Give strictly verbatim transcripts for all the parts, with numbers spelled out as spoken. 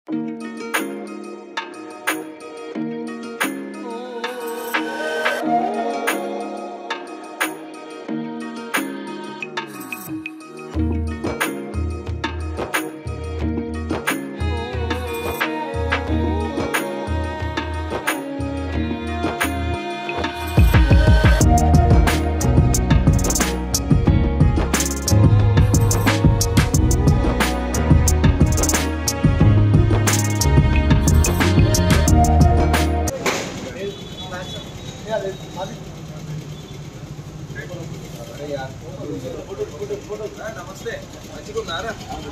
నమస్తే మంచిగున్నారా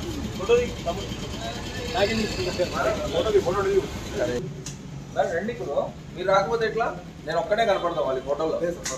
రండి గురు మీరు రాకపోతే ఎట్లా నేను ఒక్కడే కనపడతాం వాళ్ళ ఫోటోలో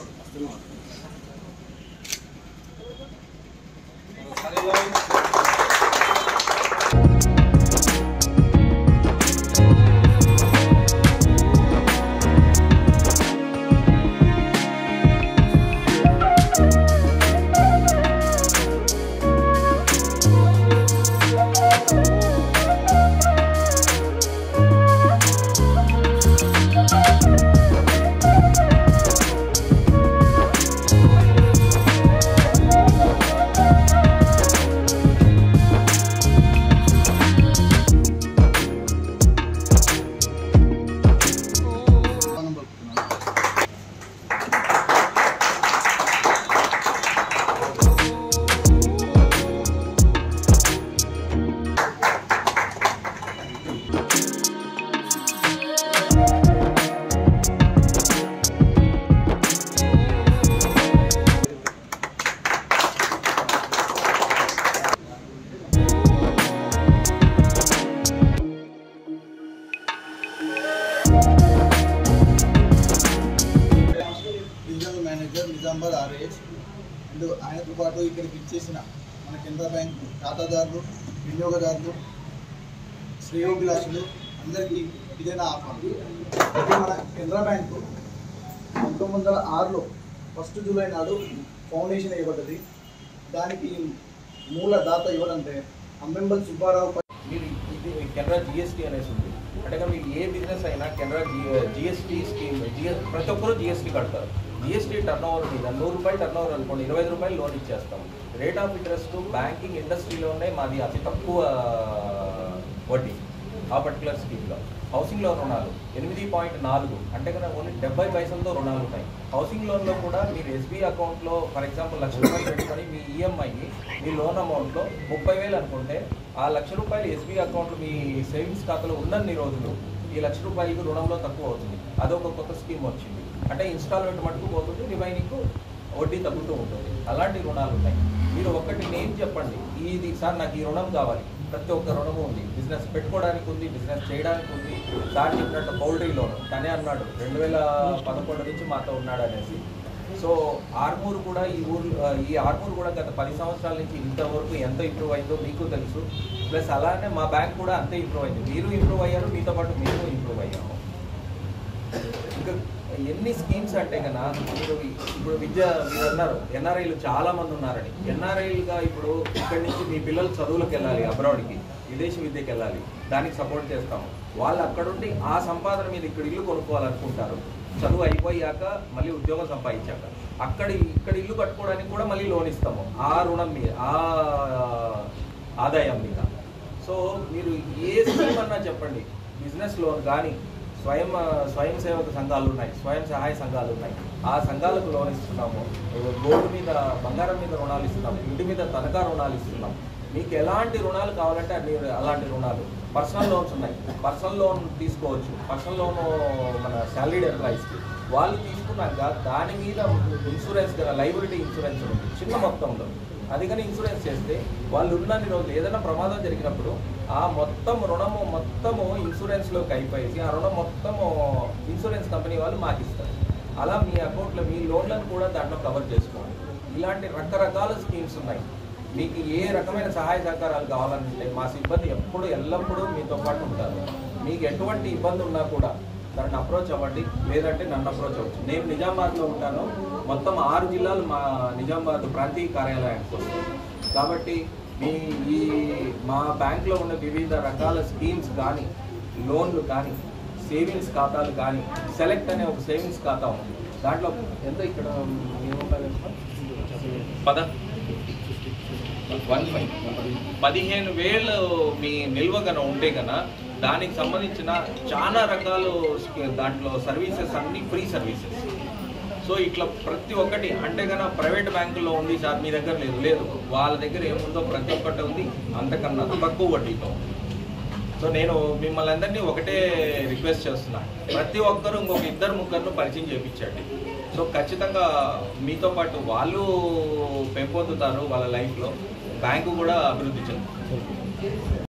నిజామాబాద్ ఆర్ఏఎస్ అండ్ ఆయనతో పాటు ఇక్కడికి ఇచ్చేసిన మన కెనరా బ్యాంక్ ఖాతాదారులు వినియోగదారులు శ్రేయోభిలాషులు అందరికీ ఇదేనా ఆహ్వానం. అయితే మన కెనరా బ్యాంకు పంతొమ్మిది వందల ఆరులో ఫస్ట్ జూలై నాడు ఫౌండేషన్ వేయబడ్డది. దానికి మూల దాత ఎవరంటే అంబెంబల్ సుబ్బారావు. మీరు ఇది కెనరా జిఎస్టీ అనేసి ఉంది అంటే కనుక మీకు ఏ బిజినెస్ అయినా Canara G GST scheme GS ప్రతి ఒక్కరూ జిఎస్టీ కడతారు. జిఎస్టీ టర్న్ ఓవర్ మీద నూరు రూపాయలు టర్న్ ఓవర్ అనుకోండి ఇరవై ఐదు రూపాయలు లోన్ ఇచ్చేస్తాం. రేట్ ఆఫ్ ఇంట్రెస్ట్ బ్యాంకింగ్ ఇండస్ట్రీలోనే మాది అతి తక్కువ వడ్డీ ఆ పర్టికులర్ స్కీమ్లో. హౌసింగ్ లోన్ రుణాలు ఎనిమిది పాయింట్ నాలుగు అంటే కనుక ఓన్లీ డెబ్బై పైసలతో రుణాలు ఉంటాయి. హౌసింగ్ లోన్లో కూడా మీరు ఎస్బీ అకౌంట్లో ఫర్ ఎగ్జాంపుల్ లక్ష రూపాయలు పెట్టుకొని మీ ఈఎంఐ మీ లోన్ అమౌంట్లో ముప్పై వేలు అనుకుంటే ఆ లక్ష రూపాయలు ఎస్బీ అకౌంట్లో మీ సేవింగ్స్ ఖాతాలో ఉన్నన్ని రోజులు ఈ లక్ష రూపాయలకు రుణంలో తక్కువ అవుతుంది. అదొక కొత్త స్కీమ్ వచ్చింది. అంటే ఇన్స్టాల్మెంట్ మటుకు పోతుంది, రిమైనింగ్ వడ్డీ తగ్గుతూ ఉంటుంది. అలాంటి రుణాలు ఉన్నాయి. మీరు ఒక్కటి నేమ్ చెప్పండి, ఇది సార్ నాకు ఈ రుణం కావాలి. ప్రతి ఒక్క రుణము ఉంది. బిజినెస్ పెట్టుకోవడానికి ఉంది, బిజినెస్ చేయడానికి ఉంది. సార్ చెప్పినట్టు పౌల్ట్రీ లోన్ తనే అన్నాడు రెండు వేల పదకొండు నుంచి మాతో ఉన్నాడు అనేసి. సో ఆర్మూర్ కూడా ఈ ఊరు ఈ ఆర్మూర్ కూడా గత పది సంవత్సరాల నుంచి ఇంతవరకు ఎంత ఇంప్రూవ్ అయిందో మీకు తెలుసు. ప్లస్ అలానే మా బ్యాంక్ కూడా అంతే ఇంప్రూవ్ అయింది. మీరు ఇంప్రూవ్ అయ్యారు, మీతో పాటు మేము ఇంప్రూవ్ అయ్యాము. ఇంకా ఎన్ని స్కీమ్స్ అంటే కన్నా మీరు ఇప్పుడు విద్య మీరు అన్నారు ఎన్ఆర్ఐలు చాలా మంది ఉన్నారని. ఎన్ఆర్ఐలుగా ఇప్పుడు ఇక్కడి నుంచి మీ పిల్లలు చదువులకు వెళ్ళాలి, అబ్రాడ్కి విదేశీ విద్యకి వెళ్ళాలి, దానికి సపోర్ట్ చేస్తాము. వాళ్ళు అక్కడుండి ఆ సంపాదన మీద ఇక్కడ ఇల్లు కొనుక్కోవాలనుకుంటారు. చదువు అయిపోయాక మళ్ళీ ఉద్యోగం సంపాదించాక అక్కడ ఇక్కడ ఇల్లు కట్టుకోవడానికి కూడా మళ్ళీ లోన్ ఇస్తాము ఆ రుణం మీద, ఆ ఆదాయం మీద. సో మీరు ఏ స్కీమ్ అన్నా చెప్పండి, బిజినెస్ లోన్ కానీ స్వయం స్వయం సేవక సంఘాలు ఉన్నాయి, స్వయం సహాయ సంఘాలు ఉన్నాయి. ఆ సంఘాలకు లోన్ ఇస్తున్నాము. గోల్డ్ మీద బంగారం మీద రుణాలు ఇస్తున్నాము, ఇంటి మీద తనఖా రుణాలు ఇస్తున్నాం. మీకు ఎలాంటి రుణాలు కావాలంటే అన్ని అలాంటి రుణాలు. పర్సనల్ లోన్స్ ఉన్నాయి, పర్సనల్ లోన్ తీసుకోవచ్చు. పర్సనల్ లోన్ మన శాలరీడ్ ఎంప్లాయీస్కి వాళ్ళు తీసుకున్నాక దాని మీద ఇన్సూరెన్స్ లైబిలిటీ ఇన్సూరెన్స్ ఉంది చిన్న మొత్తంలో. అది కానీ ఇన్సూరెన్స్ చేస్తే వాళ్ళు ఉన్నన్ని రోజులు ఏదైనా ప్రమాదం జరిగినప్పుడు ఆ మొత్తం రుణము మొత్తము ఇన్సూరెన్స్లోకి అయిపోయి ఆ రుణం మొత్తము ఇన్సూరెన్స్ కంపెనీ వాళ్ళు మాకు ఇస్తారు. అలా మీ అకౌంట్లో మీ లోన్లను కూడా దాంట్లో కవర్ చేసుకోండి. ఇలాంటి రకరకాల స్కీమ్స్ ఉన్నాయి. మీకు ఏ రకమైన సహాయ సహకారాలు కావాలంటే మా సిబ్బంది ఎప్పుడు ఎల్లప్పుడూ మీతో పాటు ఉంటారు. మీకు ఎటువంటి ఇబ్బంది ఉన్నా కూడా దాన్ని అప్రోచ్ అవ్వండి, లేదంటే నన్ను అప్రోచ్ అవ్వచ్చు. నేను నిజామాబాద్లో ఉంటాను. మొత్తం ఆరు జిల్లాలు మా నిజామాబాద్ ప్రాంతీయ కార్యాలయానికి వస్తాయి. కాబట్టి మీ ఈ మా బ్యాంక్లో ఉన్న వివిధ రకాల స్కీమ్స్ కానీ లోన్లు కానీ సేవింగ్స్ ఖాతాలు కానీ సెలెక్ట్ అనే ఒక సేవింగ్స్ ఖాతా ఉంది. దాంట్లో ఎంత ఇక్కడ పద వన్ ఫైవ్ పదిహేను వేలు మీ నిల్వ కన ఉంటే కన్నా దానికి సంబంధించిన చాలా రకాలు దాంట్లో సర్వీసెస్ అన్నీ ఫ్రీ సర్వీసెస్. సో ఇట్లా ప్రతి ఒక్కటి అంటే కన్నా ప్రైవేట్ బ్యాంకుల్లో ఉంది సార్ మీ దగ్గర లేదు లేదు వాళ్ళ దగ్గర ఏముందో ప్రతి ఒక్కటి ఉంది, అంతకన్నా తక్కువ వడ్డీతో. సో నేను మిమ్మల్ని అందరినీ ఒకటే రిక్వెస్ట్ చేస్తున్నాను, ప్రతి ఒక్కరూ ఇంకొక ఇద్దరు ముగ్గురును పరిచయం చేయించండి. సో ఖచ్చితంగా మీతో పాటు వాళ్ళు పెంపొందుతారు, వాళ్ళ లైఫ్లో బ్యాంకు కూడా అభివృద్ధి చెందుతుంది.